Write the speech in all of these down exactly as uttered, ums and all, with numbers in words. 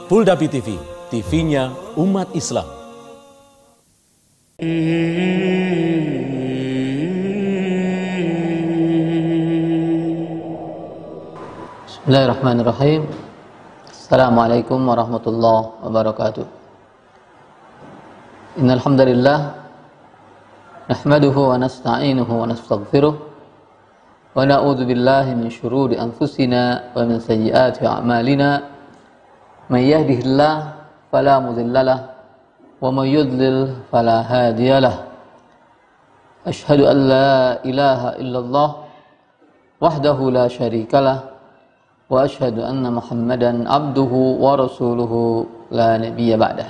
Fuldapi T V, T V-nya umat Islam. Bismillahirrahmanirrahim. Assalamualaikum warahmatullahi wabarakatuh. Innal hamdalillah nahmaduhu wa nasta'inuhu wa nastaghfiruh wa na'udzu billahi min syururi anfusina wa min sayyiati a'malina. May yahdihillahu fala mudhillalah wa may yudlil fala hadiyalah. Asyhadu an la ilaha illallah wahdahu la syarikalah wa asyhadu anna Muhammadan abduhu wa rasuluhu la nabiyya ba'dah.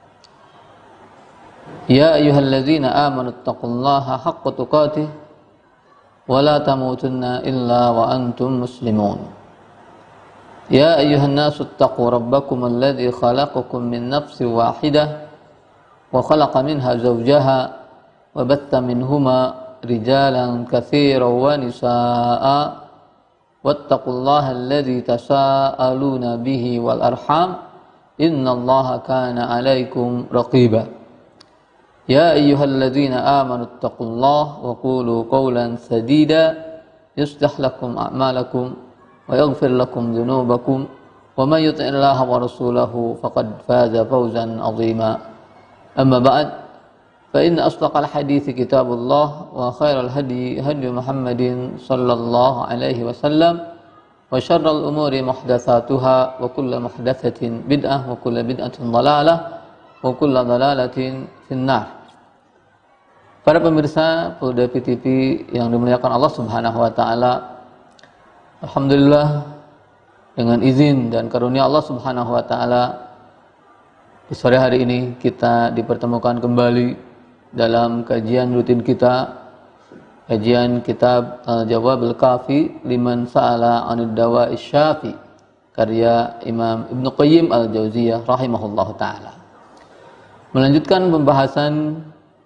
Ya ayyuhalladzina amanu taqullaha haqqa tuqatih wa la tamutunna illa wa antum muslimun. Ya ayyuhan nasu taqu rabbakum alladzi khalaqakum min nafsin wahidah wa khalaqa minha zawjaha wa batta minhuma rijalan katsiran wa nisaa'a wattaqullaha alladzi tasaaluna bihi wal arham innallaha kana 'alaikum raqiba. Ya ayyuhalladzina amanu taqullaha wa qulu qawlan sadida yuslih lakum a'malakum wa yaghfir lakum dhunubakum wa may yuti'illaha wa rasulahu faqad faza fawzan 'azima. Amma ba'd, fa inna asdaqal hadithi kitabullah wa khairal hadi hadi Muhammadin sallallahu alaihi wasallam wa syarrul umuri muhdatsatuha wa kullu muhdatsatin bid'ah wa kullu bid'atin dhalalah wa kullu dhalalatin finnar. Para pemirsa Fuldapi T V yang dimuliakan Allah Subhanahu wa taala, alhamdulillah dengan izin dan karunia Allah Subhanahu wa taala di sore hari ini kita dipertemukan kembali dalam kajian rutin kita, kajian kitab Al-Jawab Al-Kafi liman sa'ala 'anid dawa'i syafi karya Imam Ibnu Qayyim Al-Jauziyah rahimahullahu taala. Melanjutkan pembahasan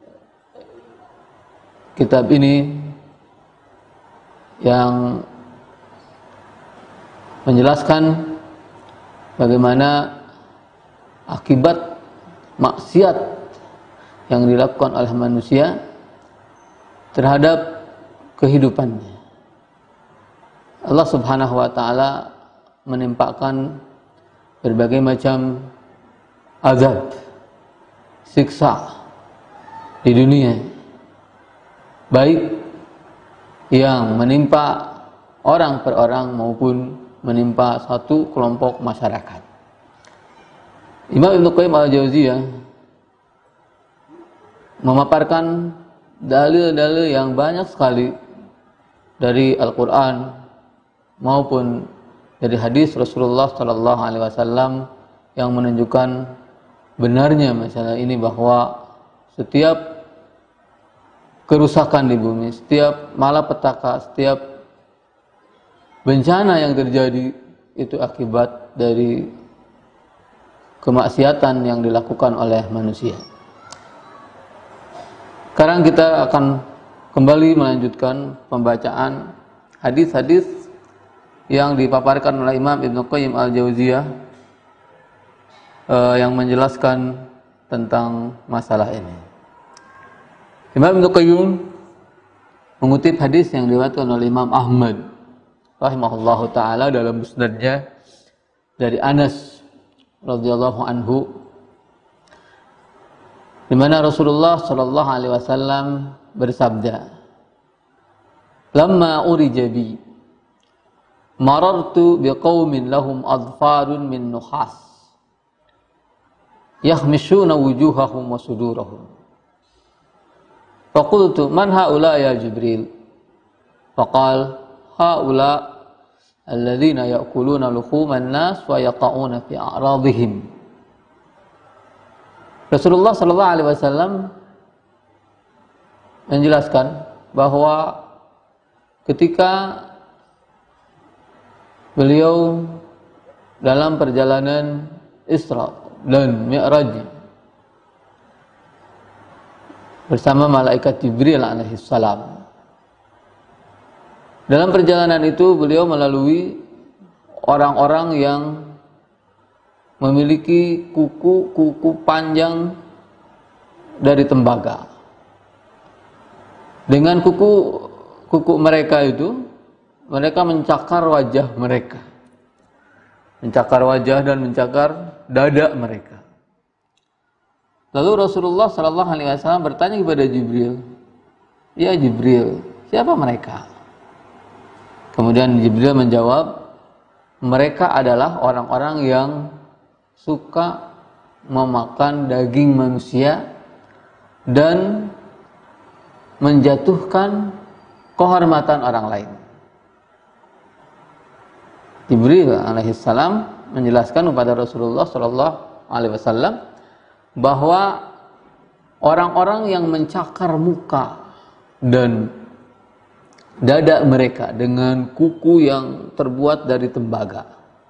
kitab ini yang menjelaskan bagaimana akibat maksiat yang dilakukan oleh manusia terhadap kehidupannya. Allah Subhanahu wa taala menimpakan berbagai macam azab, siksa di dunia, baik yang menimpa orang per orang maupun menimpa satu kelompok masyarakat. Imam Ibnu Qayyim Al-Jauziyah memaparkan dalil-dalil yang banyak sekali dari Al-Quran maupun dari hadis Rasulullah Sallallahu Alaihi Wasallam yang menunjukkan benarnya masalah ini, bahwa setiap kerusakan di bumi, setiap malapetaka, setiap bencana yang terjadi itu akibat dari kemaksiatan yang dilakukan oleh manusia. Sekarang kita akan kembali melanjutkan pembacaan hadis-hadis yang dipaparkan oleh Imam Ibnu Qayyim Al-Jauziyah eh, yang menjelaskan tentang masalah ini. Imam Ibnu Qayyim mengutip hadis yang diriwayatkan oleh Imam Ahmad rahimahullahu taala dalam musnadnya dari Anas radhiyallahu anhu, di mana Rasulullah sallallahu alaihi wasallam bersabda, "Lamma urija bi marartu biqaumin lahum adfarun min nuhas yakhmishuna wujuhahum wa sudurahum. Faqultu man haula ya Jibril? Faqal haula alladzina ya'kuluna luhuman nas wa yaqa'una fi a'radihim." Rasulullah sallallahu alaihi wasallam menjelaskan bahwa ketika beliau dalam perjalanan Isra dan Mi'raj bersama malaikat Jibril alaihi salam, dalam perjalanan itu beliau melalui orang-orang yang memiliki kuku-kuku panjang dari tembaga. Dengan kuku kuku mereka itu, mereka mencakar wajah mereka, mencakar wajah dan mencakar dada mereka. Lalu Rasulullah Shallallahu Alaihi Wasallam bertanya kepada Jibril, ya Jibril, siapa mereka? Kemudian Jibril menjawab, mereka adalah orang-orang yang suka memakan daging manusia dan menjatuhkan kehormatan orang lain. Jibril alaihissalam menjelaskan kepada Rasulullah Shallallahu Alaihi Wasallam bahwa orang-orang yang mencakar muka dan dada mereka dengan kuku yang terbuat dari tembaga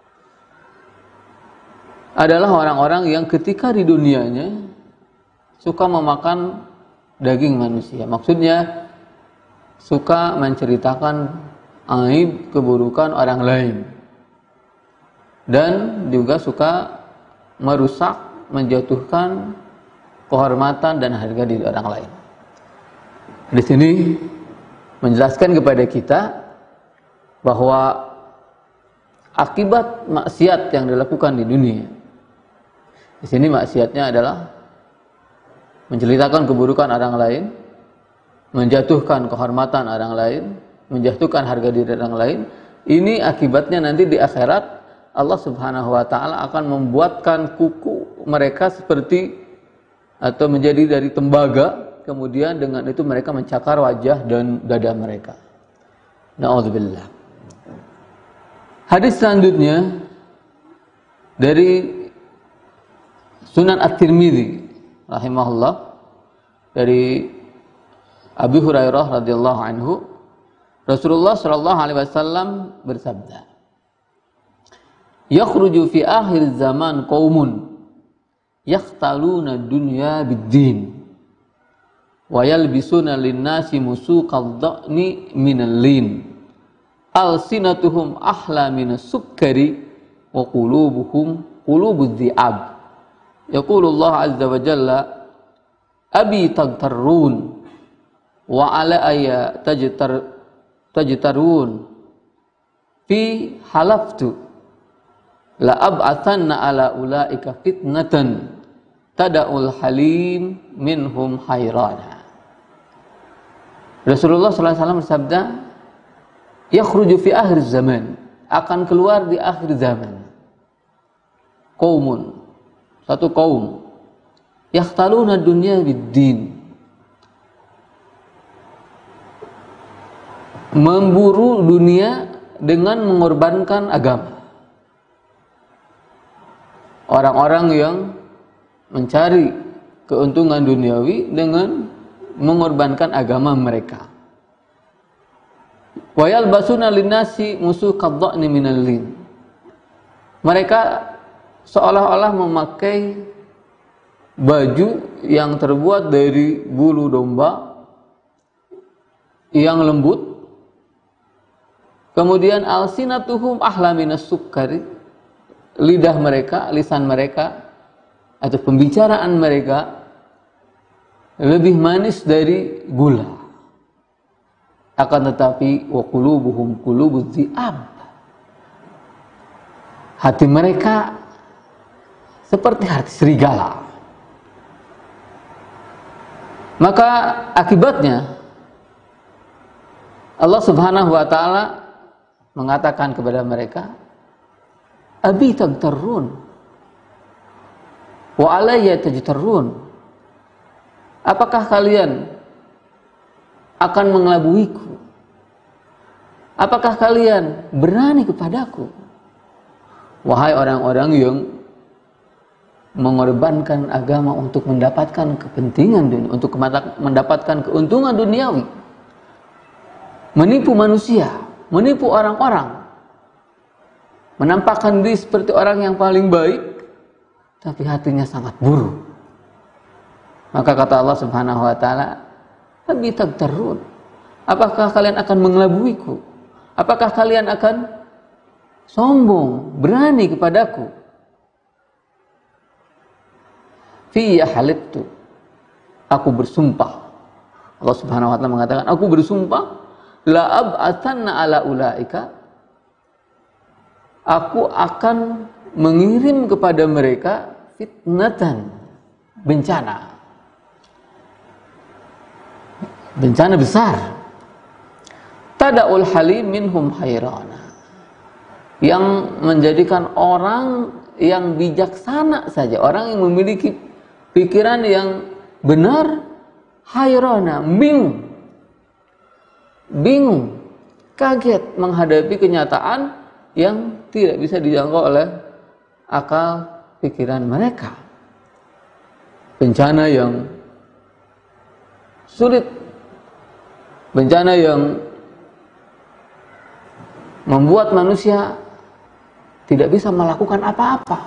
adalah orang-orang yang ketika di dunianya suka memakan daging manusia. Maksudnya suka menceritakan aib keburukan orang lain dan juga suka merusak, menjatuhkan kehormatan dan harga diri orang lain. Di sini menjelaskan kepada kita bahwa akibat maksiat yang dilakukan di dunia, di sini maksiatnya adalah menceritakan keburukan orang lain, menjatuhkan kehormatan orang lain, menjatuhkan harga diri orang lain. Ini akibatnya nanti di akhirat Allah Subhanahu wa taala akan membuatkan kuku mereka seperti atau menjadi dari tembaga, kemudian dengan itu mereka mencakar wajah dan dada mereka. Na'udzubillah. Hadis selanjutnya dari Sunan At-Tirmidzi rahimahullah, dari Abu Hurairah radhiyallahu anhu, Rasulullah sallallahu alaihi wasallam bersabda, yakhruju fi akhir zaman qaumun yaqtaluna dunya bid-din wa yalbisuna lin-nasi musuqad dha'ni minal lin alsinatuhum ahla minas sukkari wa qulubuhum qulubudz dhi'ab. Yaqulullah azza wa jalla abi tagtarun wa ala ayya tajtar tajtarun fi halaftu la ab'athanna ala ulaika fitnatan tada'ul halim minhum hayrana. Rasulullah sallallahu alaihi wasallam bersabda, yakhruju fi akhir zaman, akan keluar di akhir zaman, qaumun, satu kaum, yahtaluna dunya bid-din, memburu dunia dengan mengorbankan agama. Orang-orang yang mencari keuntungan duniawi dengan mengorbankan agama mereka. Wa yalbasuna linnasi musuqad dha'ni minal lin. Mereka seolah-olah memakai baju yang terbuat dari bulu domba yang lembut. Kemudian alsinatuhum ahla minas sukkari, lidah mereka, lisan mereka atau pembicaraan mereka lebih manis dari gula. Akan tetapi wa qulubuhum qulubudz dhi'ab, hati mereka seperti hati serigala. Maka akibatnya Allah Subhanahu wa taala mengatakan kepada mereka, abi tagtarun wa alayya tajtarun, apakah kalian akan mengelabuiku? Apakah kalian berani kepadaku? Wahai orang-orang yang mengorbankan agama untuk mendapatkan kepentingan dunia, untuk mendapatkan keuntungan duniawi, menipu manusia, menipu orang-orang, menampakkan diri seperti orang yang paling baik, tapi hatinya sangat buruk. Maka kata Allah Subhanahu wa taala, abi tagtarun, apakah kalian akan mengelabuiku? Apakah kalian akan sombong, berani kepadaku? fi haliftu, aku bersumpah. Allah Subhanahu wa taala mengatakan, aku bersumpah la ab'atsanna ala ulaika, aku akan mengirim kepada mereka fitnatan, bencana. Bencana besar. Tada'ul halim minhum hayrana, yang menjadikan orang yang bijaksana saja, orang yang memiliki pikiran yang benar, hayrana, bingung. Bingung, kaget menghadapi kenyataan yang tidak bisa dijangkau oleh akal pikiran mereka. Bencana yang sulit, bencana yang membuat manusia tidak bisa melakukan apa-apa.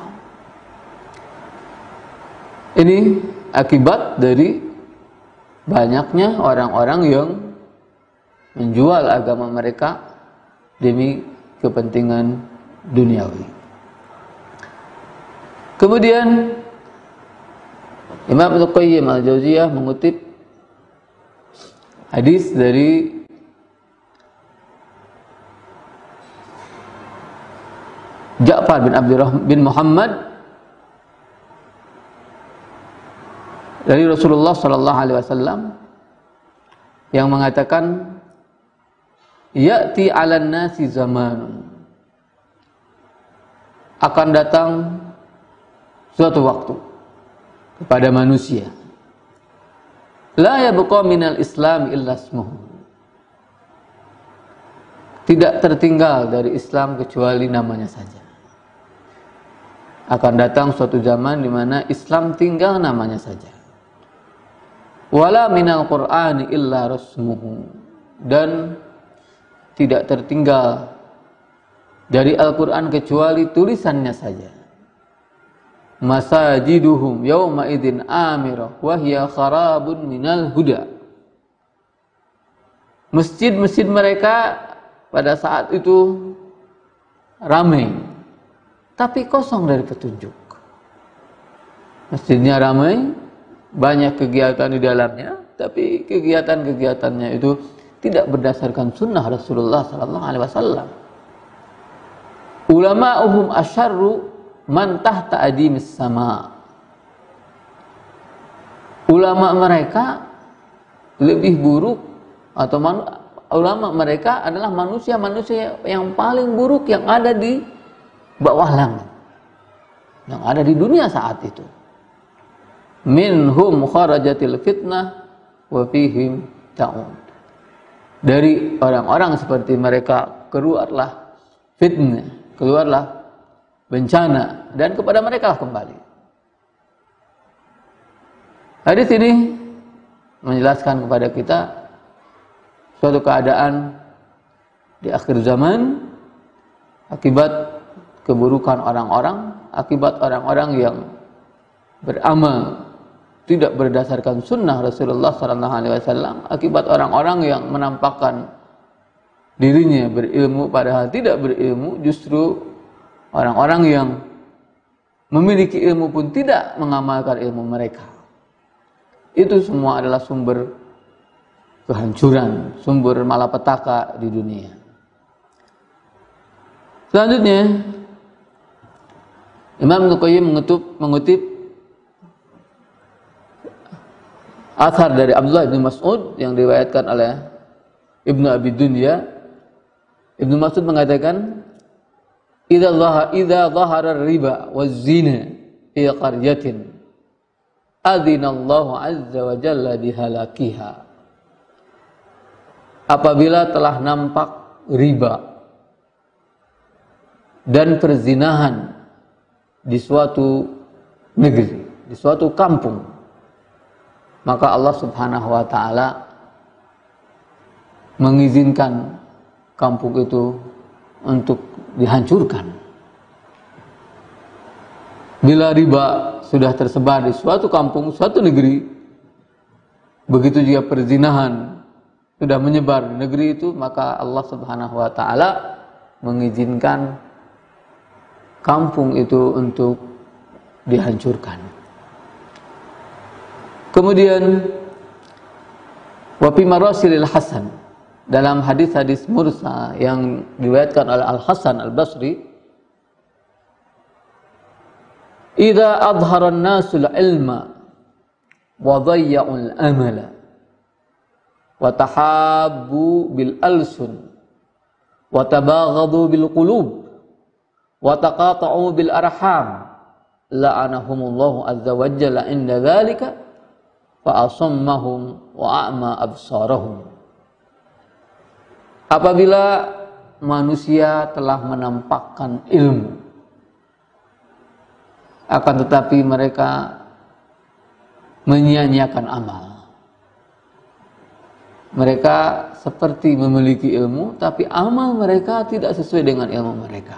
Ini akibat dari banyaknya orang-orang yang menjual agama mereka demi kepentingan duniawi. Kemudian Imam Ibnu Qayyim al-Jauziyah mengutip hadis dari Ja'far bin Abdurrahman bin Muhammad dari Rasulullah sallallahu alaihi wasallam yang mengatakan, ya'ti 'alan nasi zamanun, akan datang suatu waktu kepada manusia, la yabqa minal islam illa ismuhu, tidak tertinggal dari Islam kecuali namanya saja. Akan datang suatu zaman di mana Islam tinggal namanya saja. Wala minal Qur'ani illa rasmuhu, dan tidak tertinggal dari Al-Qur'an kecuali tulisannya saja. Masajiduhum yawma idzin amirah wa hiya kharabun minal huda. Masjid-masjid mereka pada saat itu ramai, tapi kosong dari petunjuk. Masjidnya ramai, banyak kegiatan di dalamnya, tapi kegiatan-kegiatannya itu tidak berdasarkan sunnah Rasulullah sallallahu alaihi wasallam. Ulama'uhum asyarru man tahta adimis sama. Ulama mereka lebih buruk, atau man, ulama mereka adalah manusia-manusia yang paling buruk yang ada di bawah langit, yang ada di dunia saat itu. Minhum kharajatil fitnah wa fihim ta'ud. Dari orang-orang seperti mereka keluarlah fitnah, keluarlah bencana, dan kepada mereka kembali. Hadis ini menjelaskan kepada kita suatu keadaan di akhir zaman akibat keburukan orang-orang, akibat orang-orang yang beramal tidak berdasarkan sunnah Rasulullah sallallahu alaihi wasallam, akibat orang-orang yang menampakkan dirinya berilmu padahal tidak berilmu, justru orang-orang yang memiliki ilmu pun tidak mengamalkan ilmu mereka. Itu semua adalah sumber kehancuran, sumber malapetaka di dunia. Selanjutnya Imam Ibnu Qayyim mengutip, mengutip athar dari Abdullah bin Mas'ud yang diriwayatkan oleh Ibnu Abi Dunya. Ibnu Mas'ud mengatakan, idza dhahara idza dhahara riba waz zina fi qaryatin adzina Allah azza wa jalla bihalakiha. Apabila telah nampak riba dan perzinahan di suatu negeri, di suatu kampung, maka Allah Subhanahu wa taala mengizinkan kampung itu untuk dihancurkan. Bila riba sudah tersebar di suatu kampung, suatu negeri, begitu juga perzinahan sudah menyebar di negeri itu, maka Allah Subhanahu wa taala mengizinkan kampung itu untuk dihancurkan. Kemudian wa fi marasilil Hasan, dalam hadis-hadis mursal yang diriwayatkan oleh Al Hasan Al Basri, idza adhara an-nasul ilma wa dhayya'ul amala wa tahabbu bil alsun wa tabaghadu bil qulub wa taqata'u bil arham la'anahumullahu azza wa jalla inda dzalika fa asammahum wa a'ma absarahum. Apabila manusia telah menampakkan ilmu, akan tetapi mereka menyia-nyiakan amal. Mereka seperti memiliki ilmu, tapi amal mereka tidak sesuai dengan ilmu mereka.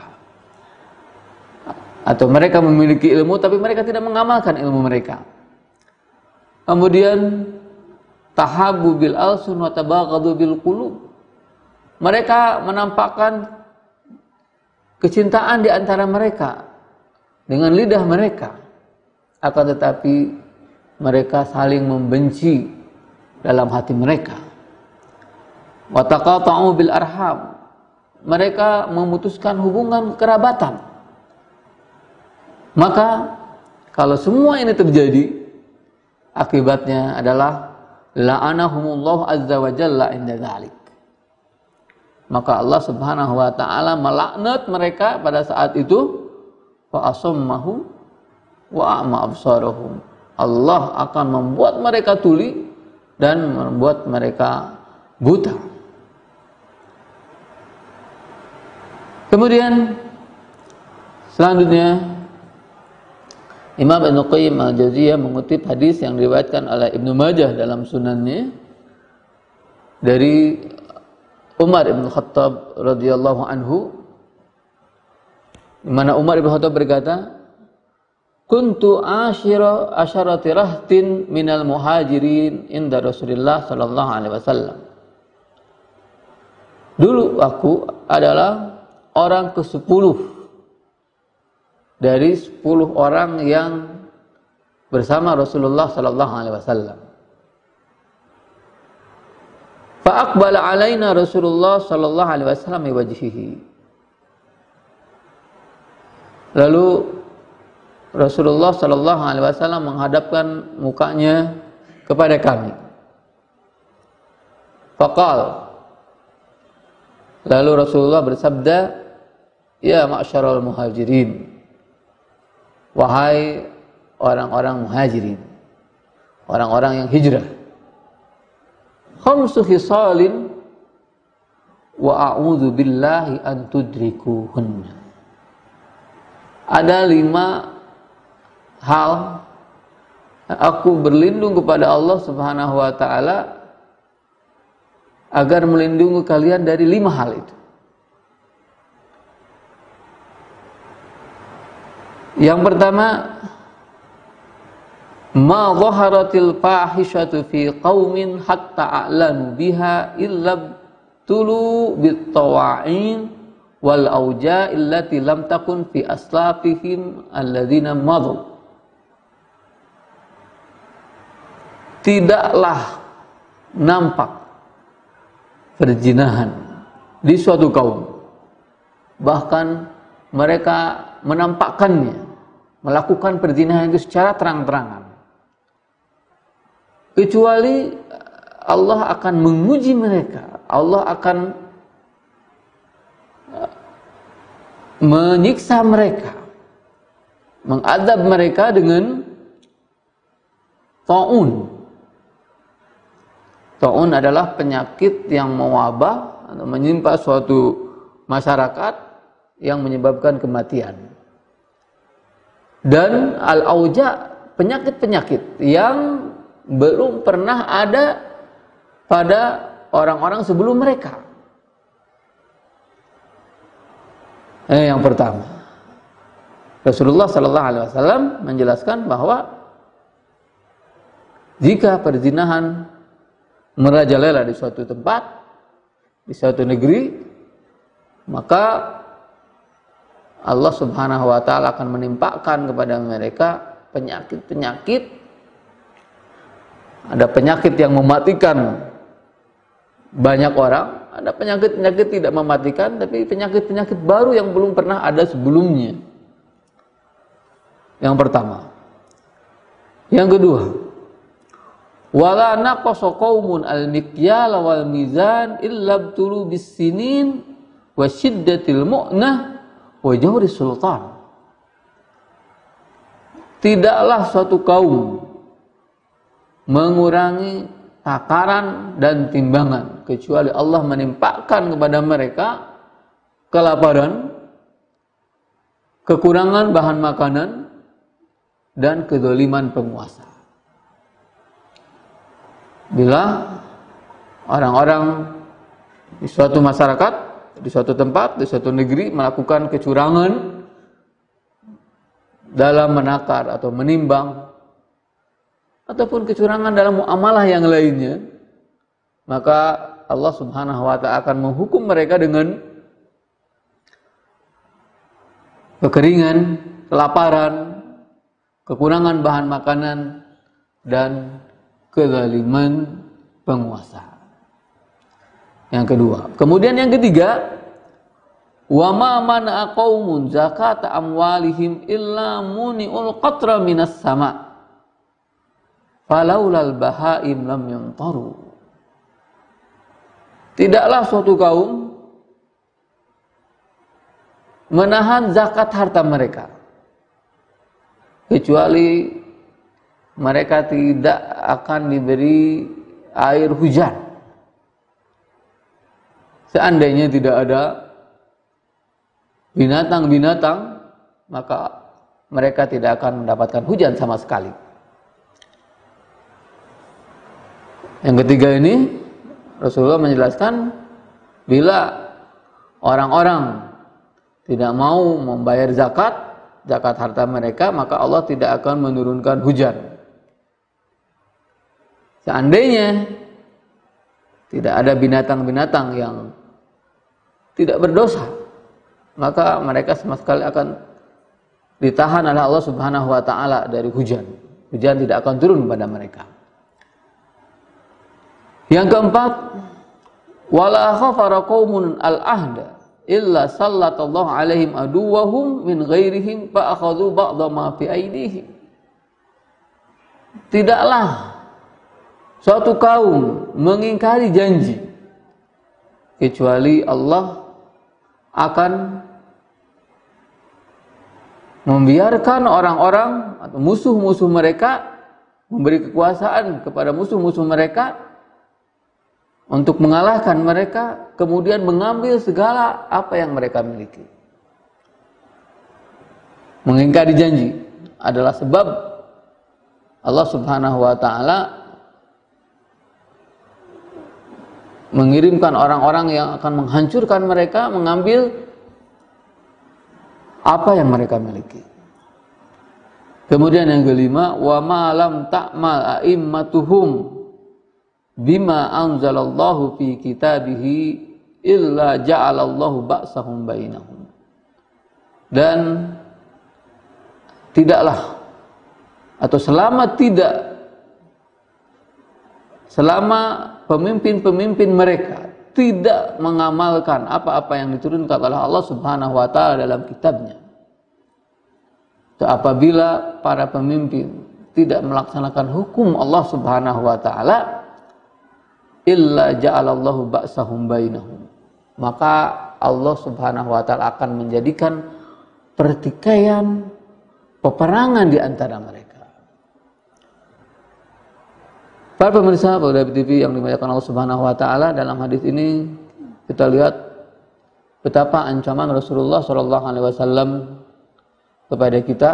Atau mereka memiliki ilmu, tapi mereka tidak mengamalkan ilmu mereka. Kemudian tahabbu bil alsun wa tabaghadu bil qulub. Mereka menampakkan kecintaan di antara mereka dengan lidah mereka, akan tetapi mereka saling membenci dalam hati mereka. Wa taqata'u bil arham. Mereka memutuskan hubungan kerabatan. Maka kalau semua ini terjadi, akibatnya adalah la'anahumullahu azza wa jalla inda dzalik. Maka Allah Subhanahu wa taala melaknat mereka pada saat itu, fa asammahum wa a'ma absarahum. Allah akan membuat mereka tuli dan membuat mereka buta. Kemudian selanjutnya Imam Ibnu Qayyim Al-Jauziyah mengutip hadis yang diriwayatkan oleh Ibnu Majah dalam sunannya dari Umar bin Khattab radhiyallahu anhu, di mana Umar bin Khattab berkata, "Kuntu asyira asyarati rahtin minal muhajirin inda Rasulillah sallallahu alaihi wasallam." Dulu aku adalah orang kesepuluh dari sepuluh orang yang bersama Rasulullah sallallahu alaihi wasallam. Fa aqbala alaina Rasulullah sallallahu alaihi wasallam biwajhihi. Lalu Rasulullah sallallahu alaihi wasallam menghadapkan mukanya kepada kami. Faqal, lalu Rasulullah bersabda, "Ya ma'syaral muhajirin, wahai orang-orang muhajirin, orang-orang yang hijrah, khamsu khisalin wa a'udzu billahi an tudrikuhunna." Ada lima hal aku berlindung kepada Allah Subhanahu wa taala agar melindungi kalian dari lima hal itu. Yang pertama, ma dhaharatil fahishatu fi qaumin hatta a'lanu biha illa tulu bit tawa'in wal auja illati lam takun fi aslafihim alladzina madu. Tidaklah nampak perzinahan di suatu kaum, bahkan mereka menampakkannya, melakukan perzinahan itu secara terang-terangan, kecuali Allah akan menguji mereka, Allah akan menyiksa mereka, mengadab mereka dengan ta'un. Ta'un adalah penyakit yang mewabah atau menimpa suatu masyarakat yang menyebabkan kematian. Dan al-auja, penyakit-penyakit yang belum pernah ada pada orang-orang sebelum mereka. Eh, yang pertama, Rasulullah sallallahu alaihi wasallam menjelaskan bahwa jika perzinahan merajalela di suatu tempat, di suatu negeri, maka Allah Subhanahu wa taala akan menimpakan kepada mereka penyakit-penyakit Ada penyakit yang mematikan banyak orang, ada penyakit-penyakit tidak mematikan, tapi penyakit-penyakit baru yang belum pernah ada sebelumnya. Yang pertama. Yang kedua, wala naqasa qaumun al-mikyala wal mizan illa btulu bis-sinin wa syiddatil mu'nah wa jawri sultan. Tidaklah suatu kaum mengurangi takaran dan timbangan kecuali Allah menimpakan kepada mereka kelaparan, kekurangan bahan makanan, dan kezaliman penguasa. Bila orang-orang di suatu masyarakat, di suatu tempat, di suatu negeri melakukan kecurangan dalam menakar atau menimbang, ataupun kecurangan dalam muamalah yang lainnya, maka Allah Subhanahu wa Ta'ala akan menghukum mereka dengan kekeringan, kelaparan, kekurangan bahan makanan, dan kezaliman penguasa. Yang kedua. Kemudian yang ketiga, wa ma mana'a qaumun zakata amwalihim illa muni'ul qatra minas sama' falaulal bahaim lam yamtaru. Tidaklah suatu kaum menahan zakat harta mereka kecuali mereka tidak akan diberi air hujan. Seandainya tidak ada binatang-binatang, maka mereka tidak akan mendapatkan hujan sama sekali. Yang ketiga ini, Rasulullah menjelaskan bila orang-orang tidak mau membayar zakat, zakat harta mereka, maka Allah tidak akan menurunkan hujan. Seandainya tidak ada binatang-binatang yang tidak berdosa, maka mereka sama sekali akan ditahan oleh Allah Subhanahu wa Ta'ala dari hujan. Hujan tidak akan turun pada mereka. Yang keempat, wala khafara qaumun al-ahda illa sallatallahu alaihim aduwahum min ghairihim fa akhadhu ba'dha ma fi aydihim. Tidaklah suatu kaum mengingkari janji kecuali Allah akan membiarkan orang-orang atau musuh-musuh mereka memberi kekuasaan kepada musuh-musuh mereka untuk mengalahkan mereka, kemudian mengambil segala apa yang mereka miliki. Mengingkari janji adalah sebab Allah Subhanahu wa Ta'ala mengirimkan orang-orang yang akan menghancurkan mereka, mengambil apa yang mereka miliki. Kemudian yang kelima, wa ma lam ta'mal a'immatuhum bima anzalallahu fi kitabihi illa ja'alallahu ba'sahum bainahum. Dan tidaklah atau selama tidak selama pemimpin-pemimpin mereka tidak mengamalkan apa-apa yang diturunkan oleh Allah Subhanahu wa Ta'ala dalam kitabnya, atau apabila para pemimpin tidak melaksanakan hukum Allah Subhanahu wa Ta'ala, illa ja'alallahu ba'sahum bainahum, maka Allah Subhanahu wa Ta'ala akan menjadikan pertikaian, peperangan di antara mereka. Para pemirsa pada T V yang dimuliakan Allah Subhanahu wa Ta'ala, dalam hadis ini kita lihat betapa ancaman Rasulullah Shallallahu Alaihi Wasallam kepada kita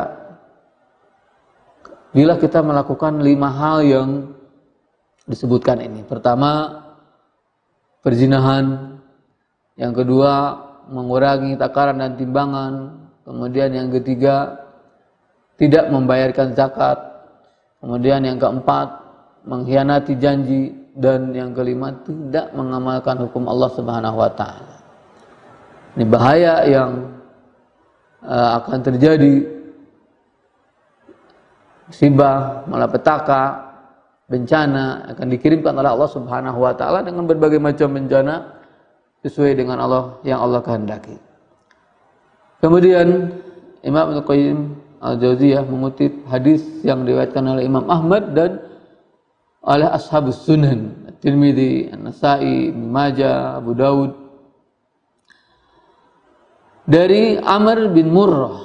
bila kita melakukan lima hal yang disebutkan ini. Pertama, perzinahan. Yang kedua, mengurangi takaran dan timbangan. Kemudian yang ketiga, tidak membayarkan zakat. Kemudian yang keempat, mengkhianati janji. Dan yang kelima, tidak mengamalkan hukum Allah Subhanahu wa Ta'ala. Ini bahaya yang uh, akan terjadi. Musibah, malapetaka bencana akan dikirimkan oleh Allah Subhanahu wa taala dengan berbagai macam bencana sesuai dengan Allah yang Allah kehendaki. Kemudian Imam Al-Qayyim Al-Jauziyah mengutip hadis yang diriwayatkan oleh Imam Ahmad dan oleh Ashabus Sunan, Tirmidzi, An-Nasa'i, Ibnu Majah, Abu Daud, dari Amr bin Murrah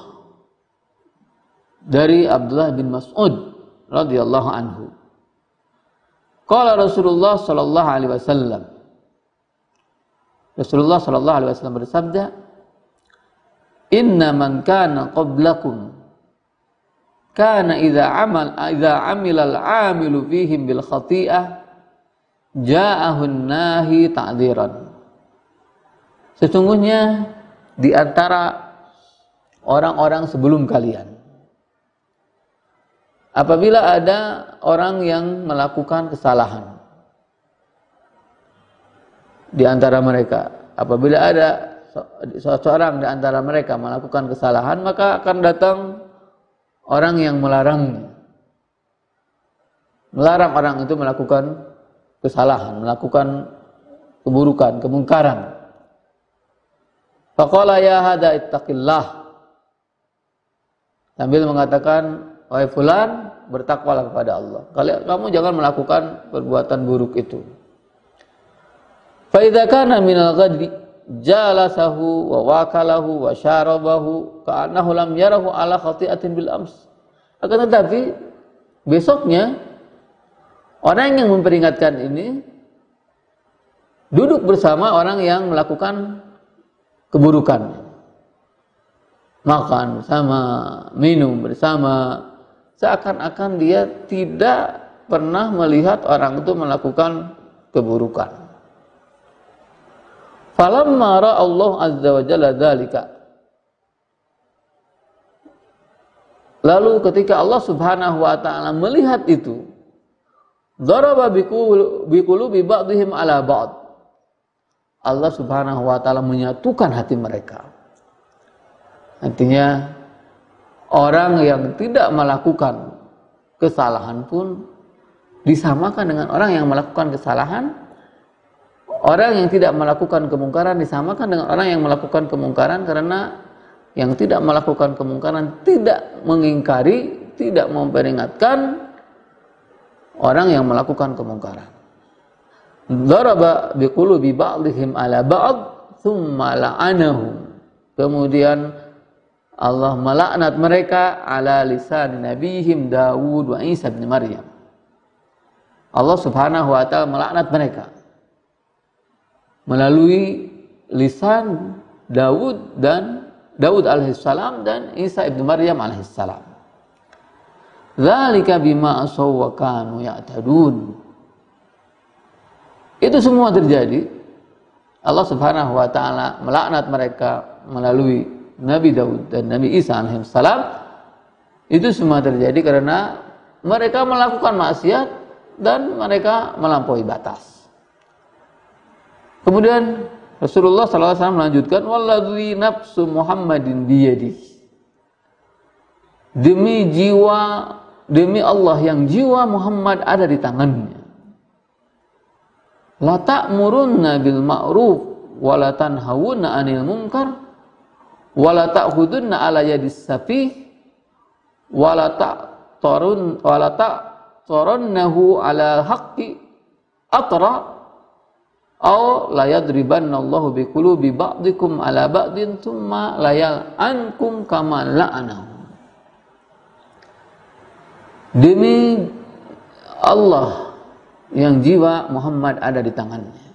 dari Abdullah bin Mas'ud radhiyallahu anhu. Qala Rasulullah sallallahu alaihi wasallam. Rasulullah sallallahu alaihi wasallam bersabda, "Inna man kana qablakum kana idza amal idza amila al-amilu fihim bil khati'ah ja'ahu an-nahi ta'dziran." Sesungguhnya di antara orang-orang sebelum kalian, apabila ada orang yang melakukan kesalahan di antara mereka, apabila ada seseorang di antara mereka melakukan kesalahan, maka akan datang orang yang melarangnya, melarang orang itu melakukan kesalahan, melakukan keburukan, kemungkaran. Faqala ya hada ittaqillah, sambil mengatakan, wahai fulan, bertakwalah kepada Allah. Kamu jangan melakukan perbuatan buruk itu. Fa idza kana minal ghadri jalasahu wa wakalahu wa syarabahu ka'annahu lam yarahu ala khati'atin bil ams. Akan tetapi besoknya orang yang memperingatkan ini duduk bersama orang yang melakukan keburukan, makan bersama, minum bersama, seakan-akan dia tidak pernah melihat orang itu melakukan keburukan. Falamma ra'a Allah azza wa jalla dzalika, lalu ketika Allah Subhanahu wa taala melihat itu, daraba biqulubi ba'dihim ala ba'd, Allah Subhanahu wa taala menyatukan hati mereka. Artinya orang yang tidak melakukan kesalahan pun disamakan dengan orang yang melakukan kesalahan. Orang yang tidak melakukan kemungkaran disamakan dengan orang yang melakukan kemungkaran, karena yang tidak melakukan kemungkaran tidak mengingkari, tidak memperingatkan orang yang melakukan kemungkaran. Daraba biqulubi ba'dihim ala ba'd tsumma la'anahum. Kemudian Allah melaknat mereka ala lisan nabihim Dawud wa Isa bin Maryam. Allah Subhanahu wa taala melaknat mereka melalui lisan Dawud dan Dawud alaihissalam dan Isa ibnu Maryam alaihissalam. Dzalika bima asaw wa kanu ya'tadun. Itu semua terjadi. Allah Subhanahu wa taala melaknat mereka melalui Nabi Daud dan Nabi Isa alaihissalam. Itu semua terjadi karena mereka melakukan maksiat dan mereka melampaui batas. Kemudian Rasulullah sallallahu alaihi wasallam melanjutkan, walladzi nafsu Muhammadin biyadihi, demi jiwa, demi Allah yang jiwa Muhammad ada di tangannya, la ta'murunna bil ma'ruf wa la tanhawunna 'anil munkar wa la ta'khudunna 'ala yadis safih wa la ta'tarun wa la ta'tarunnahu 'ala haqqi atra aw la yadribanna Allahu bi qulubi ba'dikum 'ala ba'din tsumma la yal'ankum kama la'anahu. Demi Allah yang jiwa Muhammad ada di tangannya,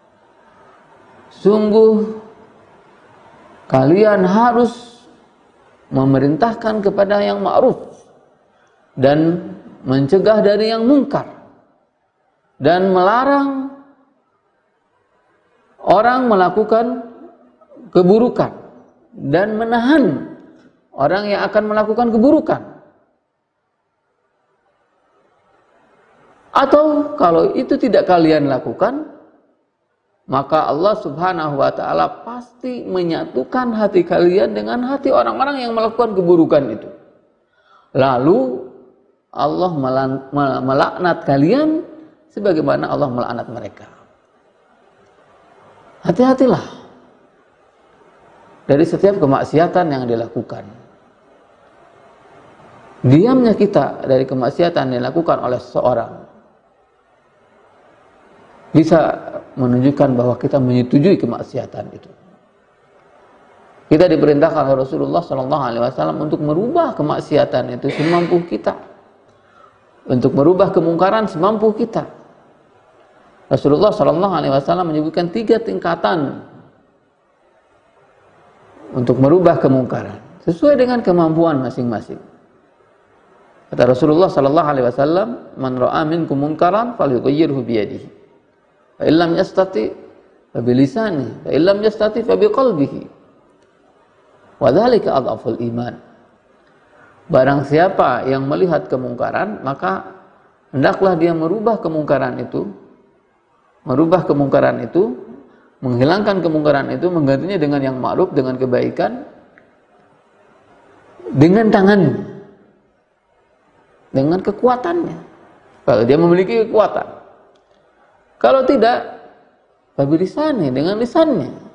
sungguh kalian harus memerintahkan kepada yang ma'ruf dan mencegah dari yang mungkar, dan melarang orang melakukan keburukan dan menahan orang yang akan melakukan keburukan. Atau kalau itu tidak kalian lakukan, maka Allah Subhanahu wa taala pasti menyatukan hati kalian dengan hati orang-orang yang melakukan keburukan itu. Lalu Allah melaknat kalian sebagaimana Allah melaknat mereka. Hati-hatilah dari setiap kemaksiatan yang dilakukan. Diamnya kita dari kemaksiatan yang dilakukan oleh seseorang bisa menunjukkan bahwa kita menyetujui kemaksiatan itu. Kita diperintahkan oleh Rasulullah Shallallahu Alaihi Wasallam untuk merubah kemaksiatan itu semampu kita, untuk merubah kemungkaran semampu kita. Rasulullah Shallallahu Alaihi Wasallam menyebutkan tiga tingkatan untuk merubah kemungkaran sesuai dengan kemampuan masing-masing. Kata Rasulullah Shallallahu Alaihi Wasallam, "Man ra'a minkum munkaran falyughayyirhu biyadihi, fa illam yastati fa bilisanihi, fa illam yastati fa biqalbihi." Wadzalika adhaful iman. Barang siapa yang melihat kemungkaran, maka hendaklah dia merubah kemungkaran itu, merubah kemungkaran itu, menghilangkan kemungkaran itu, menggantinya dengan yang ma'ruf, dengan kebaikan, dengan tangannya, dengan kekuatannya. Kalau dia memiliki kekuatan. Kalau tidak, babilisani, dengan lisannya.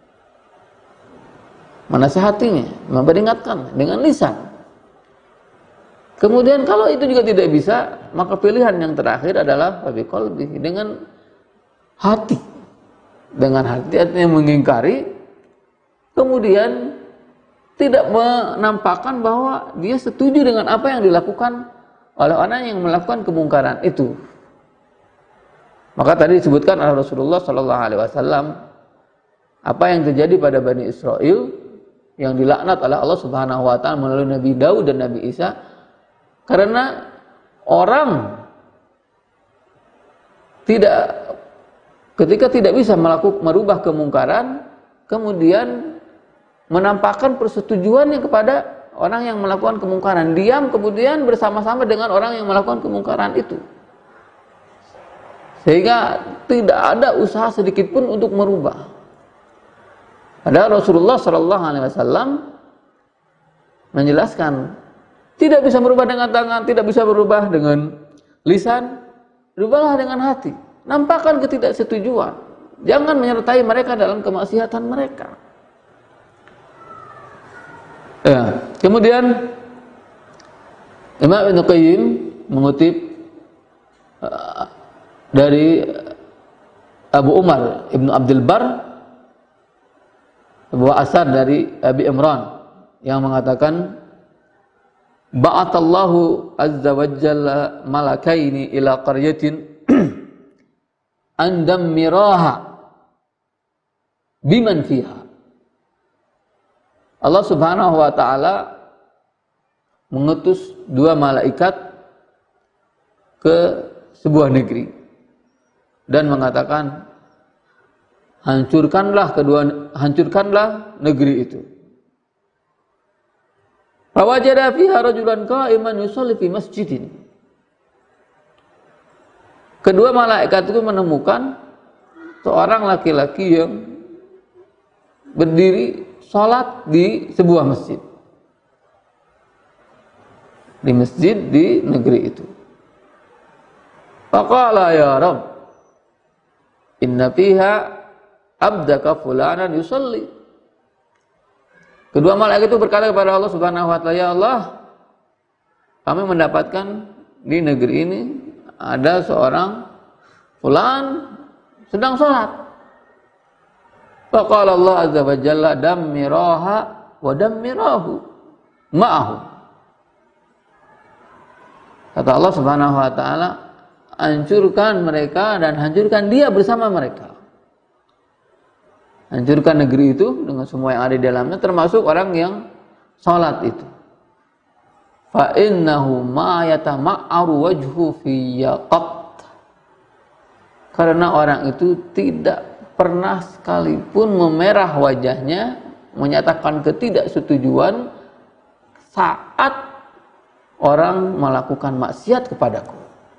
Menasihatinya, memperingatkan dengan lisan. Kemudian kalau itu juga tidak bisa, maka pilihan yang terakhir adalah babi qalbi, dengan hati. Dengan hati artinya mengingkari, kemudian tidak menampakkan bahwa dia setuju dengan apa yang dilakukan oleh orang yang melakukan kemungkaran itu. Maka tadi disebutkan oleh Rasulullah Shallallahu Alaihi Wasallam apa yang terjadi pada Bani Israel yang dilaknat oleh Allah Subhanahu Wa Taala melalui Nabi Daud dan Nabi Isa, karena orang tidak ketika tidak bisa melakukan merubah kemungkaran, kemudian menampakkan persetujuannya kepada orang yang melakukan kemungkaran, diam kemudian bersama-sama dengan orang yang melakukan kemungkaran itu, sehingga tidak ada usaha sedikit pun untuk merubah. Padahal Rasulullah Shallallahu Alaihi Wasallam menjelaskan tidak bisa merubah dengan tangan, tidak bisa berubah dengan lisan, rubahlah dengan hati. Nampakkan ketidaksetujuan, jangan menyertai mereka dalam kemaksiatan mereka. Ya. Kemudian Imam Ibnu Qayyim mengutip uh, dari Abu Umar Ibnu Abdul Bar, sebuah asar dari Abi Imran yang mengatakan, ba'atallahu azza wa jalla malakaini ila qaryatin andammiraha biman fiha. Allah Subhanahu wa taala mengutus dua malaikat ke sebuah negeri dan mengatakan, hancurkanlah kedua hancurkanlah negeri itu. Fawajada fiha rajulan qa'iman yusalli fi masjidin. Kedua malaikat itu menemukan seorang laki-laki yang berdiri salat di sebuah masjid. Di masjid di negeri itu. Faqala ya Rabb, inna fiha abdaka fulanan yusalli. Kedua malaikat itu berkata kepada Allah Subhanahu wa taala, ya Allah, kami mendapatkan di negeri ini ada seorang fulan sedang sholat. Faqala Allah azza wa jalla dammiraha wa dammirahu ma'ahu. Kata Allah Subhanahu wa taala, hancurkan mereka dan hancurkan dia bersama mereka. Hancurkan negeri itu dengan semua yang ada di dalamnya, termasuk orang yang sholat itu. Fa innahu ma yatama'aru wajhu fi yaqat. Karena orang itu tidak pernah sekalipun memerah wajahnya, menyatakan ketidaksetujuan saat orang melakukan maksiat kepadaku.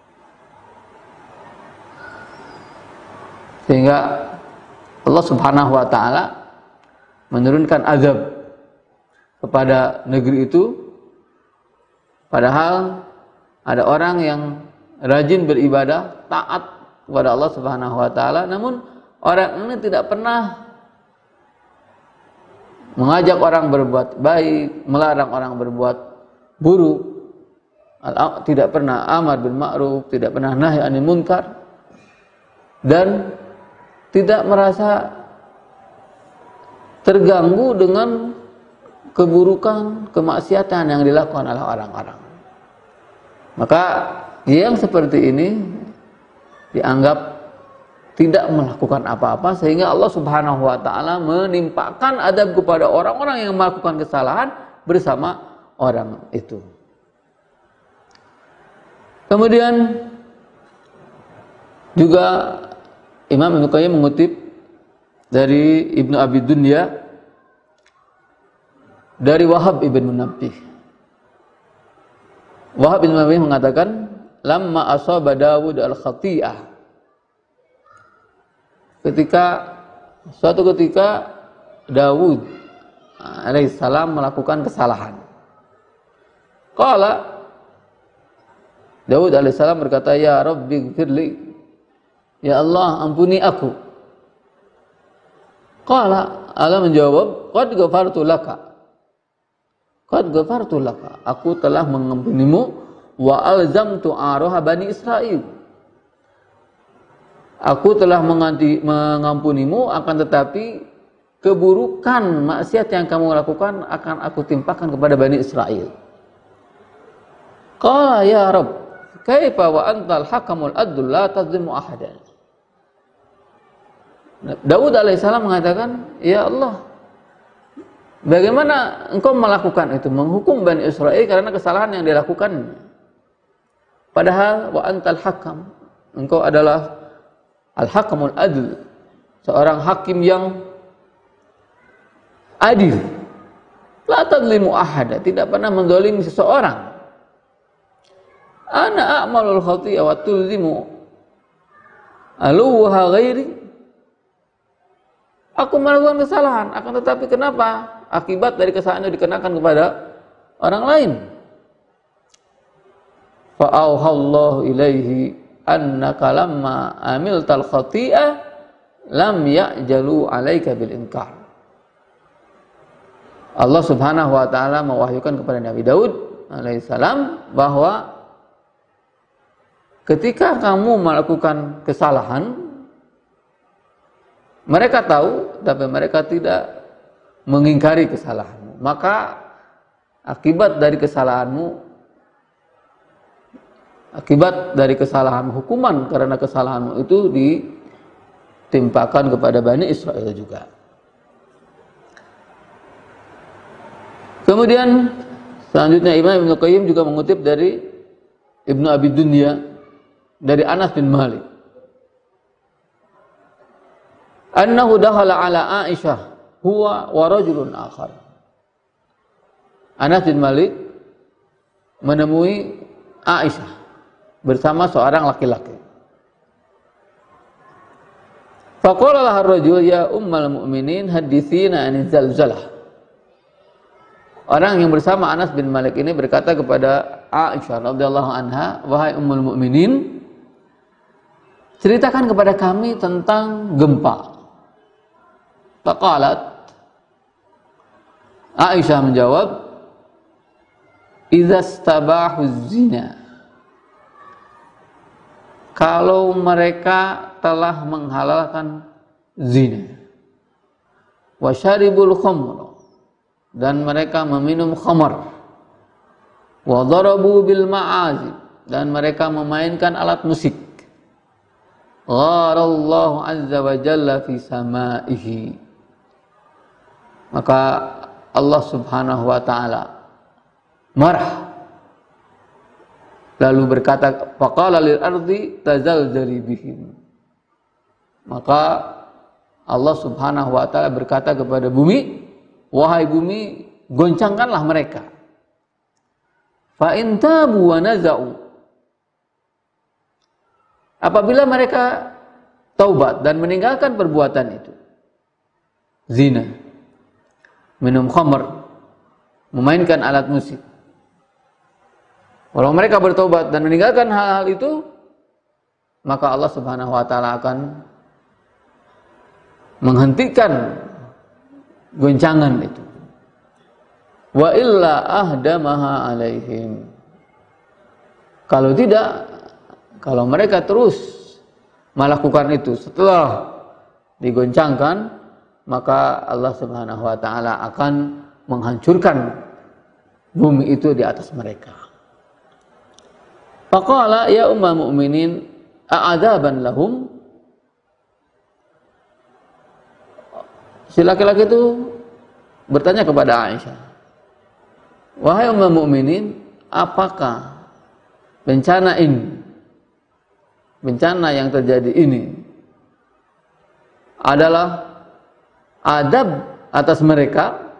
Sehingga Allah Subhanahu wa taala menurunkan azab kepada negeri itu, padahal ada orang yang rajin beribadah, taat kepada Allah Subhanahu wa taala, namun orang ini tidak pernah mengajak orang berbuat baik, melarang orang berbuat buruk, tidak pernah amar bil ma'ruf, tidak pernah nahi anil munkar, dan tidak merasa terganggu dengan keburukan, kemaksiatan yang dilakukan oleh orang-orang. Maka yang seperti ini dianggap tidak melakukan apa-apa, sehingga Allah Subhanahu wa taala menimpakan adab kepada orang-orang yang melakukan kesalahan bersama orang itu. Kemudian juga Imam Ibnu Qayyim mengutip dari Ibnu Abi Dunya dari Wahab ibn Munabbih. Wahab ibn Munabbih mengatakan, lamma asaba Dawud al-khati'ah, ketika suatu ketika Dawud alaihissalam melakukan kesalahan. Qala, Dawud alaihissalam berkata, ya Rabbi gfirli, ya Allah ampuni aku. Qala, Allah menjawab, qad ghafartu laka, qad ghafartu laka, aku telah mengampunimu, wa alzamtu aroha bani Israil, aku telah mengampunimu, akan tetapi keburukan maksiat yang kamu lakukan akan aku timpakan kepada Bani Israel. Qala ya Rabb, kaifa wa antal hakamul adl la tazlimu ahadan. Daud alaihissalam mengatakan, ya Allah, bagaimana engkau melakukan itu, menghukum Bani Israel karena kesalahan yang dilakukan? Padahal wa antal hakam, engkau adalah al-hakamul adl, seorang hakim yang adil. La tadlimu ahada, tidak pernah menzalimi seseorang. Ana a'malul khati'ah wa tulzimu aluha ghairi, aku melakukan kesalahan, akan tetapi kenapa akibat dari kesalahan itu dikenakan kepada orang lain? Fa auhallahu ilaihi annaka lamma amiltal khati'ah lam ya'jalu 'alaika bil inkar. Allah Subhanahu wa taala mewahyukan kepada Nabi Daud alaihissalam bahwa ketika kamu melakukan kesalahan, mereka tahu tapi mereka tidak mengingkari kesalahanmu, maka akibat dari kesalahanmu Akibat dari kesalahan, hukuman karena kesalahanmu itu ditimpakan kepada Bani Israel juga. Kemudian selanjutnya Imam Ibnu Qayyim juga mengutip dari Ibnu Abi Dunya dari Anas bin Malik. Annahu dakhala ala Aisyah huwa wa rajulun akhar. Anas bin Malik menemui Aisyah bersama seorang laki-laki. Faqala laha ar-rajul ya ummal mu'minin hadithina an zalzalah. Orang yang bersama Anas bin Malik ini berkata kepada Aisyah radhiyallahu anha, wahai ummul mukminin, ceritakan kepada kami tentang gempa. Faqalat, Aisyah menjawab, idza stabahu zina, kalau mereka telah menghalalkan zina, wa syaribul khamr, dan mereka meminum khamar, wa darabu bil ma'azib, dan mereka memainkan alat musik, gharallahu azza wa jalla fi samaihi, maka Allah Subhanahu wa taala marah, lalu berkata, faqala lil ardi tazalzali bihim, maka Allah Subhanahu wa taala berkata kepada bumi, wahai bumi, goncangkanlah mereka. Fa in tabu wa naza'u, apabila mereka taubat dan meninggalkan perbuatan itu, zina, minum khamr, memainkan alat musik, Kalau mereka bertobat dan meninggalkan hal-hal itu, maka Allah Subhanahu wa taala akan menghentikan goncangan itu. Wa illa ahdamaha alaihim. Kalau tidak, kalau mereka terus melakukan itu setelah digoncangkan, maka Allah Subhanahu wa taala akan menghancurkan bumi itu di atas mereka. Faqala ya ummul mu'minin a'adzaban lahum. Si laki-laki itu bertanya kepada Aisyah, wahai ummul mu'minin, apakah bencana ini, bencana yang terjadi ini adalah adab atas mereka?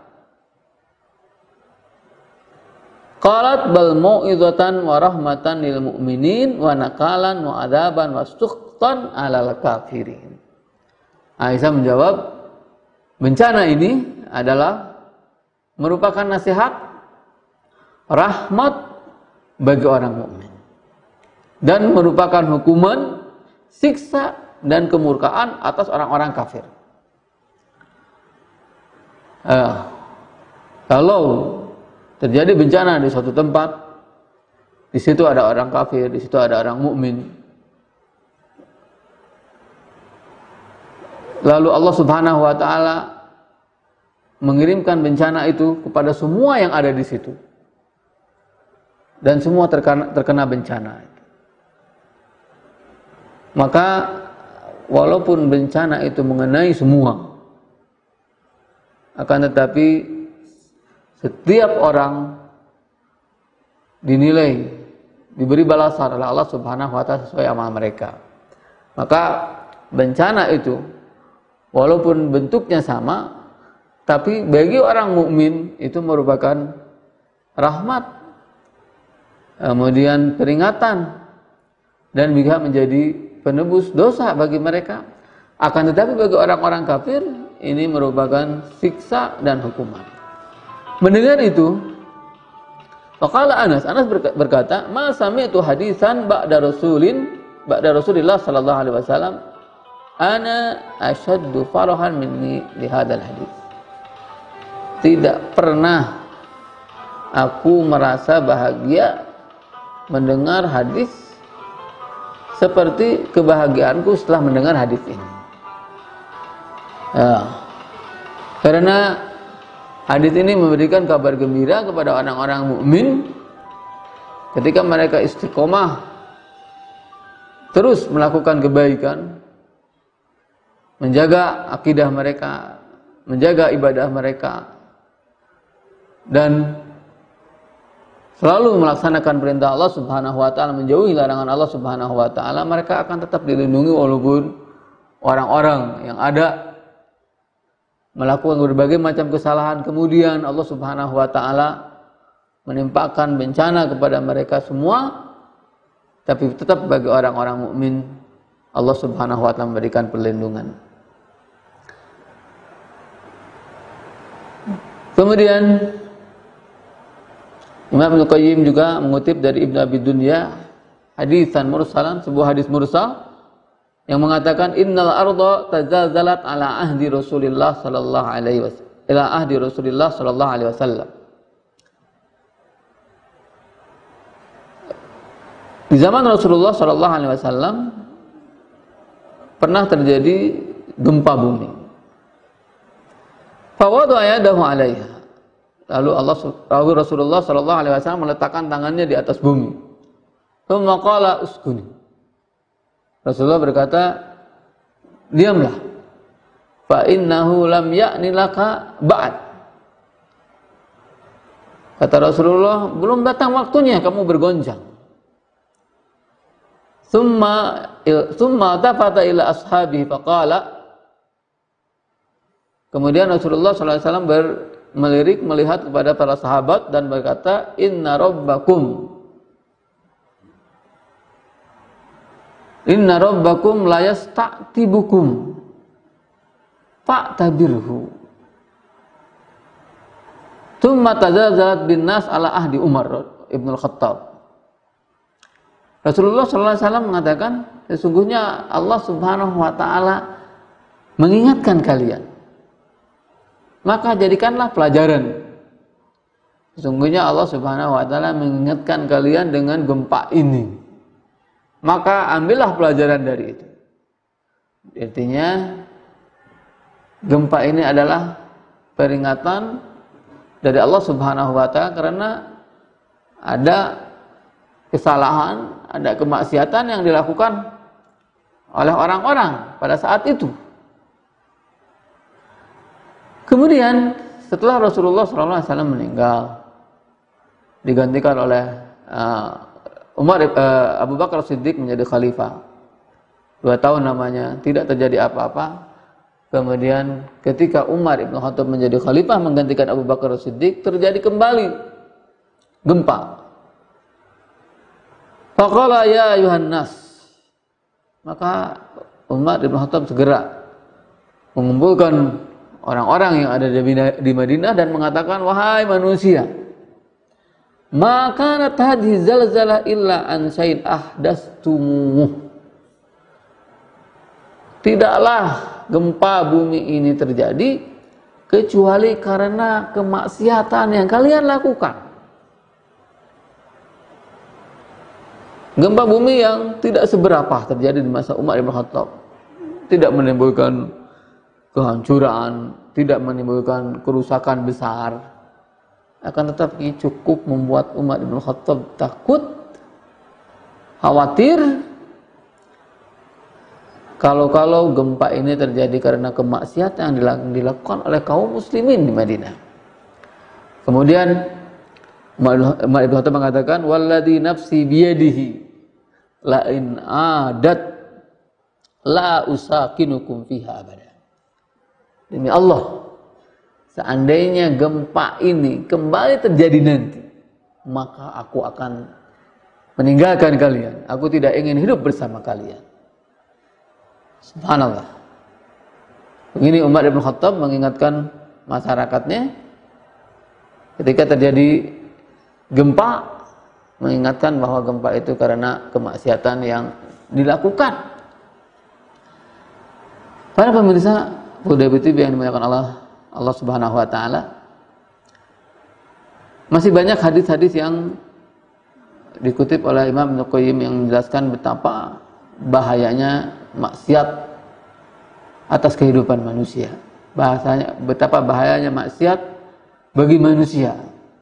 Qalat bal mau'izatan wa rahmatan lil mu'minin wa nakalan wa adaban wa sukhtan 'alal kafirin. Aisyah menjawab, bencana ini adalah merupakan nasihat, rahmat bagi orang mukmin, dan merupakan hukuman, siksa dan kemurkaan atas orang-orang kafir. Eh, kalau terjadi bencana di suatu tempat, di situ ada orang kafir, di situ ada orang mukmin, lalu Allah Subhanahu wa taala mengirimkan bencana itu kepada semua yang ada di situ, dan semua terkena, terkena bencana. Maka walaupun bencana itu mengenai semua, akan tetapi setiap orang dinilai, diberi balasan oleh Allah Subhanahu wa taala sesuai amal mereka. Maka bencana itu walaupun bentuknya sama, tapi bagi orang mukmin itu merupakan rahmat, kemudian peringatan, dan juga menjadi penebus dosa bagi mereka. Akan tetapi bagi orang-orang kafir ini merupakan siksa dan hukuman. Mendengar itu, faqala Anas, Anas berkata, "Ma sami'tu hadisan ba'da Rasulin, ba'da Rasulillah sallallahu alaihi wasallam, ana ashaddu farahan minni li hadzal hadis." Tidak pernah aku merasa bahagia mendengar hadis seperti kebahagiaanku setelah mendengar hadis ini. Ya. Karena hadis ini memberikan kabar gembira kepada orang-orang mukmin ketika mereka istiqomah terus melakukan kebaikan, menjaga akidah mereka, menjaga ibadah mereka, dan selalu melaksanakan perintah Allah Subhanahu wa taala, menjauhi larangan Allah Subhanahu wa taala, mereka akan tetap dilindungi walaupun orang-orang yang ada melakukan berbagai macam kesalahan, kemudian Allah Subhanahu wa taala menimpakan bencana kepada mereka semua, tapi tetap bagi orang-orang mukmin Allah Subhanahu wa taala memberikan perlindungan. Kemudian Imam Ibnu Qayyim juga mengutip dari Ibnu Abi Dunya hadisan mursalan, sebuah hadis mursal yang mengatakan innal arda tazalzalat ala ahdi Rasulillah sallallahu alaihi wasallam, ila ahdi Rasulillah sallallahu alaihi wasallam. Di zaman Rasulullah sallallahu alaihi wasallam pernah terjadi gempa bumi. Fa wada'a yadahu 'alaiha. Lalu Allah lalu Rasulullah sallallahu alaihi wasallam meletakkan tangannya di atas bumi. Tsumma qala uskuni. Rasulullah berkata, diamlah. Fa innahu lam ya'ni laka ba'd. Kata Rasulullah, belum datang waktunya kamu bergonjang. Tsumma tsumma tafata ila ashabihi faqala. Kemudian Rasulullah sallallahu alaihi wasallam melirik melihat kepada para sahabat dan berkata, inna rabbakum Inna rabbakum la yasta'tibukum fa'tabirhu. Tsumma tazalzalat bin nas ala ahdi Umar ibn al-Khattab. Rasulullah shallallahu alaihi wasallam mengatakan, sesungguhnya Allah Subhanahu wa taala mengingatkan kalian. Maka jadikanlah pelajaran. Sesungguhnya Allah Subhanahu wa taala mengingatkan kalian dengan gempa ini. Maka ambillah pelajaran dari itu. Artinya gempa ini adalah peringatan dari Allah Subhanahu wa taala karena ada kesalahan, ada kemaksiatan yang dilakukan oleh orang-orang pada saat itu. Kemudian setelah Rasulullah shallallahu alaihi wasallam meninggal, digantikan oleh uh, Umar uh, Abu Bakar Siddiq menjadi khalifah. Dua tahun namanya, tidak terjadi apa-apa. Kemudian ketika Umar Ibn Khattab menjadi khalifah menggantikan Abu Bakar Siddiq, terjadi kembali gempa. Faqala ya ayuhan nas. Maka Umar Ibn Khattab segera mengumpulkan orang-orang yang ada di Madinah dan mengatakan, wahai manusia, maka kanat hadhihi zalzalah illa an syai'in ahdastumuh. Tidaklah gempa bumi ini terjadi kecuali karena kemaksiatan yang kalian lakukan. Gempa bumi yang tidak seberapa terjadi di masa Umar Ibn Khattab, tidak menimbulkan kehancuran, tidak menimbulkan kerusakan besar, akan tetapi cukup membuat Umar Ibn Khattab takut, khawatir kalau-kalau gempa ini terjadi karena kemaksiatan yang dilakukan oleh kaum muslimin di Madinah. Kemudian Umar Ibn Khattab mengatakan, walladzi nafsi biyadihi la in adat la usakinukum fiha abada. Demi Allah, seandainya gempa ini kembali terjadi nanti, maka aku akan meninggalkan kalian. Aku tidak ingin hidup bersama kalian. Subhanallah. Begini Umar Ibn Khattab mengingatkan masyarakatnya ketika terjadi gempa, mengingatkan bahwa gempa itu karena kemaksiatan yang dilakukan. Para pemirsa Budaya T V yang dimuliakan Allah Allah Subhanahu wa taala, masih banyak hadis-hadis yang dikutip oleh Imam Ibnu Qayyim yang menjelaskan betapa bahayanya maksiat atas kehidupan manusia. Bahasanya betapa bahayanya maksiat bagi manusia.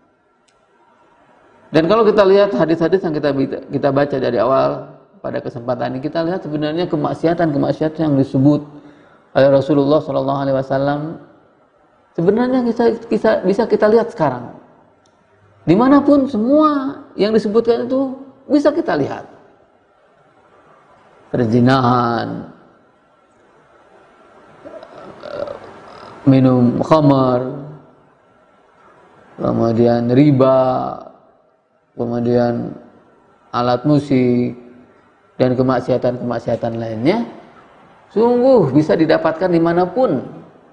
Dan kalau kita lihat hadis-hadis yang kita kita baca dari awal pada kesempatan ini, kita lihat sebenarnya kemaksiatan-kemaksiatan yang disebut oleh Rasulullah shallallahu alaihi wasallam sebenarnya bisa, bisa, bisa kita lihat sekarang. Dimanapun semua yang disebutkan itu bisa kita lihat. Perzinahan, minum khamar, kemudian riba, kemudian alat musik, dan kemaksiatan-kemaksiatan lainnya, sungguh bisa didapatkan dimanapun.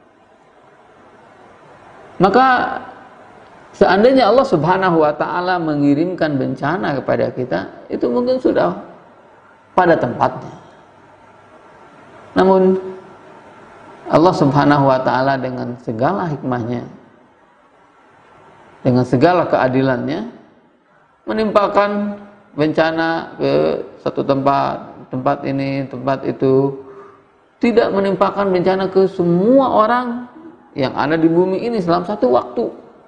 Maka seandainya Allah Subhanahu wa ta'ala mengirimkan bencana kepada kita, itu mungkin sudah pada tempatnya. Namun Allah Subhanahu wa ta'ala dengan segala hikmahnya, dengan segala keadilannya, menimpakan bencana ke satu tempat, tempat ini, tempat itu, tidak menimpakan bencana ke semua orang yang ada di bumi ini dalam satu waktu.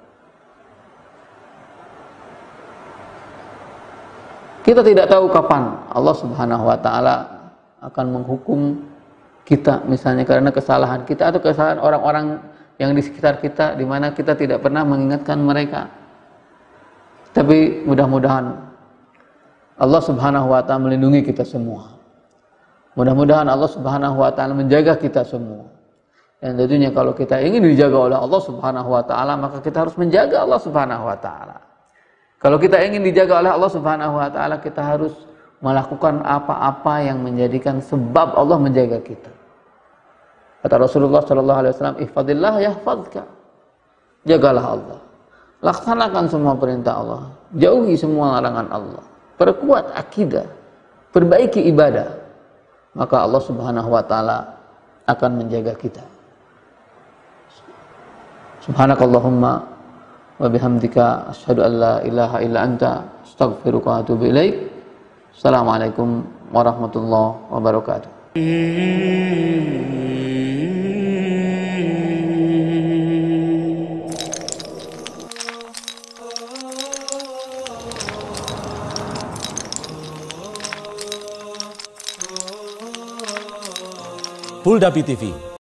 Kita tidak tahu kapan Allah Subhanahu wa ta'ala akan menghukum kita, misalnya karena kesalahan kita atau kesalahan orang-orang yang di sekitar kita, di mana kita tidak pernah mengingatkan mereka. Tapi mudah-mudahan Allah Subhanahu wa ta'ala melindungi kita semua. Mudah-mudahan Allah Subhanahu wa ta'ala menjaga kita semua. Dan tentunya kalau kita ingin dijaga oleh Allah Subhanahu wa ta'ala, maka kita harus menjaga Allah Subhanahu wa ta'ala. Kalau kita ingin dijaga oleh Allah Subhanahu wa ta'ala, kita harus melakukan apa-apa yang menjadikan sebab Allah menjaga kita. Kata Rasulullah shallallahu alaihi wasallam, ihfadillah yahfadka. Jagalah Allah. Laksanakan semua perintah Allah. Jauhi semua larangan Allah. Perkuat akidah. perbaiki ibadah, maka Allah Subhanahu wa taala akan menjaga kita. Subhanakallahumma wa bihamdika asyhadu an la ilaha illa anta astaghfiruka wa atubu ilaik. Assalamualaikum warahmatullahi wabarakatuh. Buldapi T V